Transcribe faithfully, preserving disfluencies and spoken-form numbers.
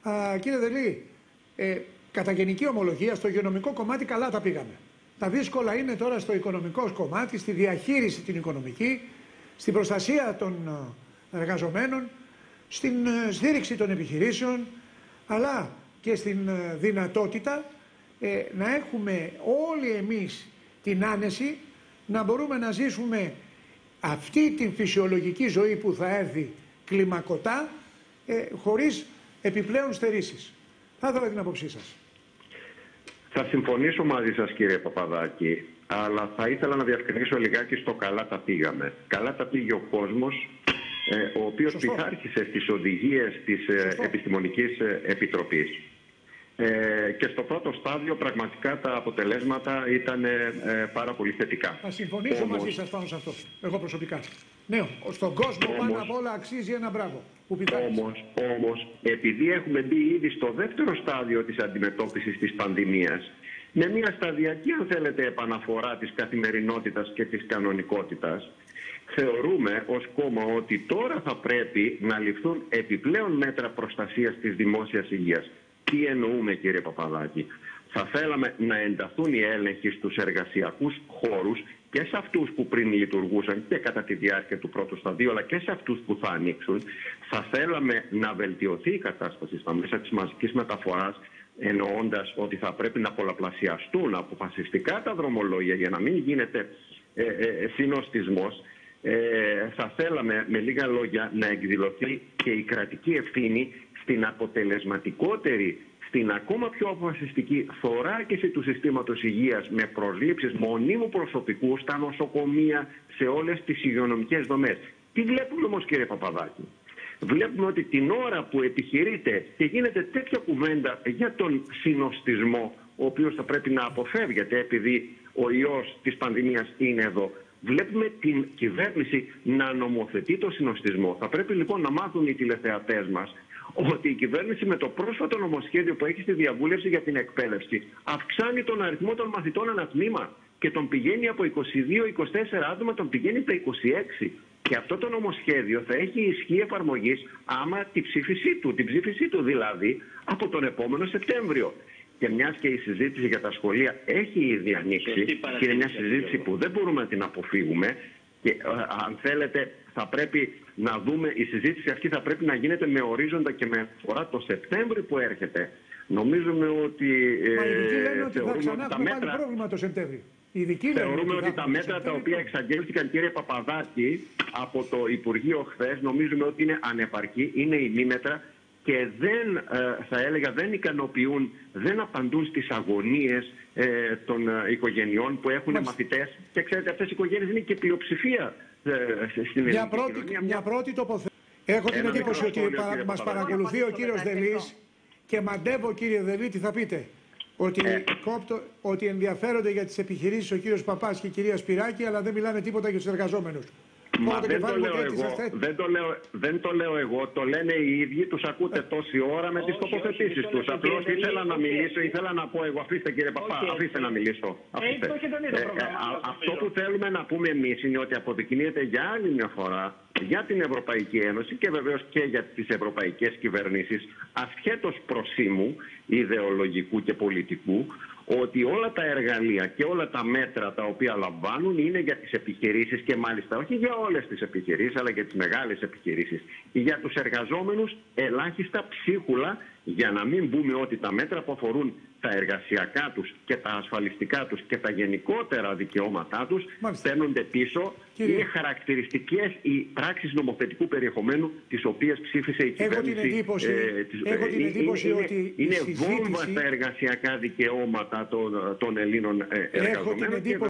Α, κύριε Δελή, ε, κατά γενική ομολογία στο υγειονομικό κομμάτι καλά τα πήγαμε. Τα δύσκολα είναι τώρα στο οικονομικό κομμάτι, στη διαχείριση την οικονομική, στην προστασία των εργαζομένων, στην στήριξη των επιχειρήσεων, αλλά και στην δυνατότητα ε, να έχουμε όλοι εμείς την άνεση να μπορούμε να ζήσουμε αυτή την φυσιολογική ζωή που θα έρθει κλιμακωτά, ε, χωρίς επιπλέον στερήσεις. Θα ήθελα την άποψή σας. Θα συμφωνήσω μαζί σας, κύριε Παπαδάκη, αλλά θα ήθελα να διευκρινίσω λιγάκι στο καλά τα πήγαμε. Καλά τα πήγε ο κόσμος, ε, ο οποίος Σωστό. πειθάρχησε στις οδηγίες της ε, Επιστημονικής Επιτροπής. Ε, και στο πρώτο στάδιο πραγματικά τα αποτελέσματα ήταν ε, πάρα πολύ θετικά. Θα συμφωνήσω Όμως... μαζί σας πάνω σε αυτό, εγώ προσωπικά. Ναι, στον κόσμο Όμως... πάνω απ' όλα αξίζει ένα μπράβο που πειθάρχησε. Όμως, όμως, επειδή έχουμε μπει ήδη στο δεύτερο στάδιο της αντιμετώπισης της πανδημίας, με μια σταδιακή, αν θέλετε, επαναφορά της καθημερινότητας και της κανονικότητας, θεωρούμε ως κόμμα ότι τώρα θα πρέπει να ληφθούν επιπλέον μέτρα προστασίας της δημόσιας υγείας. Τι εννοούμε, κύριε Παπαδάκη? Θα θέλαμε να ενταθούν οι έλεγχοι στους εργασιακούς χώρους και σε αυτούς που πριν λειτουργούσαν και κατά τη διάρκεια του πρώτου σταδίου, αλλά και σε αυτούς που θα ανοίξουν. Θα θέλαμε να βελτιωθεί η κατάσταση στα μέσα της μαζικής μεταφοράς, εννοώντας ότι θα πρέπει να πολλαπλασιαστούν αποφασιστικά τα δρομολόγια για να μην γίνεται ε, ε, συνοστισμός. Ε, θα θέλαμε, με λίγα λόγια, να εκδηλωθεί και η κρατική ευθύνη στην αποτελεσματικότερη, στην ακόμα πιο αποφασιστική θωράκιση του συστήματος υγείας με προσλήψεις μονίμου προσωπικού στα νοσοκομεία, σε όλες τις υγειονομικές δομές. Τι βλέπουμε όμως, κύριε Παπαδάκη? Βλέπουμε ότι την ώρα που επιχειρείται και γίνεται τέτοια κουβέντα για τον συνοστισμό, ο οποίος θα πρέπει να αποφεύγεται επειδή ο ιός της πανδημίας είναι εδώ, βλέπουμε την κυβέρνηση να νομοθετεί το συνοστισμό. Θα πρέπει λοιπόν να μάθουν οι τηλεθεατές μας ότι η κυβέρνηση με το πρόσφατο νομοσχέδιο που έχει στη διαβούλευση για την εκπαίδευση αυξάνει τον αριθμό των μαθητών ανά τμήμα και τον πηγαίνει από είκοσι δύο είκοσι τέσσερα άτομα, τον πηγαίνει στα είκοσι έξι. Και αυτό το νομοσχέδιο θα έχει ισχύ εφαρμογής άμα την ψήφισή του, την ψήφισή του δηλαδή από τον επόμενο Σεπτέμβριο. Και μιας και η συζήτηση για τα σχολεία έχει ήδη ανοίξει και είναι μια συζήτηση που δεν μπορούμε να την αποφύγουμε, και αν θέλετε θα πρέπει να δούμε, η συζήτηση αυτή θα πρέπει να γίνεται με ορίζοντα και με αφορά το Σεπτέμβριο που έρχεται. Νομίζουμε ότι Μα οι ειδικοί λένε ε, ότι θα ξανά έχουμε μέτρα... πάλι πρόβλημα το Σεπτέμβριο. Θεωρούμε ότι, ότι τα μέτρα τα οποία εξαγγέλθηκαν, κύριε Παπαδάκη, από το Υπουργείο χθες, νομίζουμε ότι είναι ανεπαρκή, είναι ημίμετρα και δεν, ε, θα έλεγα, δεν ικανοποιούν, δεν απαντούν στις αγωνίες ε, των ε, οικογενειών που έχουν Μάλιστα. μαθητές. Και ξέρετε, αυτές οι οικογένειες είναι και πλειοψηφία ε, στην μια ελληνική πρώτη, κοινωνία. Μια πρώτη τοποθέτηση. Έχω την εντύπωση ότι παρα, μας παρακολουθεί ο κύριος Δελής και μαντεύω, κύριε Δελή, τι θα πείτε. Ότι, ε. κόπτω, ότι ενδιαφέρονται για τις επιχειρήσεις ο κύριος Παπάς και η κυρία Σπυράκη, αλλά δεν μιλάνε τίποτα για τους εργαζόμενους. Μα δεν το, λέω εγώ, δεν, το λέω, δεν το λέω εγώ, το λένε οι ίδιοι, τους ακούτε τόση ώρα με τις τοποθετήσεις τους. Απλώς ήθελα να μιλήσω, ήθελα να πω εγώ, αφήστε κύριε Παπά, okay. αφήστε να μιλήσω. Αφήστε. Ε, ε, α, αυτό που θέλουμε να πούμε εμείς είναι ότι αποδεικνύεται για άλλη μια φορά για την Ευρωπαϊκή Ένωση και βεβαίως και για τις ευρωπαϊκές κυβερνήσεις, ασχέτως προσήμου ιδεολογικού και πολιτικού, ότι όλα τα εργαλεία και όλα τα μέτρα τα οποία λαμβάνουν είναι για τις επιχειρήσεις και μάλιστα όχι για όλες τις επιχειρήσεις αλλά για τις μεγάλες επιχειρήσεις. Για τους εργαζόμενους ελάχιστα ψίχουλα, για να μην πούμε ότι τα μέτρα που αφορούν τα εργασιακά τους και τα ασφαλιστικά τους και τα γενικότερα δικαιώματά τους παίρνονται πίσω. Κύριε. Είναι χαρακτηριστικές οι πράξεις νομοθετικού περιεχομένου τις οποίες ψήφισε η κυβέρνηση. Έχω την εντύπωση, ε, της, έχω την εντύπωση είναι, ότι είναι συζήτηση... βόμβα στα εργασιακά δικαιώματα των, των Ελλήνων εργαζομένων.